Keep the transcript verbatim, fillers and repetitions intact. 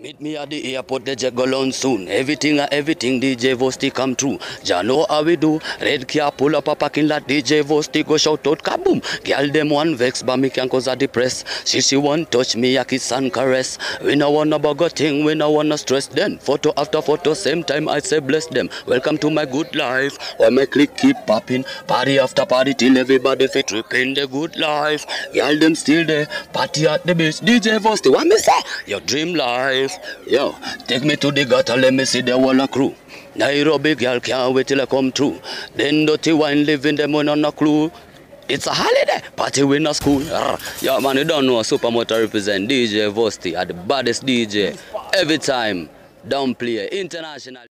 Meet me at the airport, the jet go on soon. Everything and everything, D J Vosti come true. Ja know how we do. Red car pull up a parking lot, D J Vosti go shout out kaboom. Girl them one vex, but me can cause a depress. She she want touch me, a kiss and caress. We no wanna bug a thing, we no wanna stress them. Photo after photo, same time I say bless them. Welcome to my good life. Why my click keep popping, party after party till everybody fit tripping the good life. Girl them still there, party at the beach. D J Vosti, what me say? Your dream life. Yo, take me to the gutter, let me see the whole crew. Nairobi girl can't wait till I come through. Then dirty wine living them on no clue. It's a holiday, party we no school. Yeah man, you don't know Supa Muttah represent D J Vosti are the baddest D J every time. Don't play international.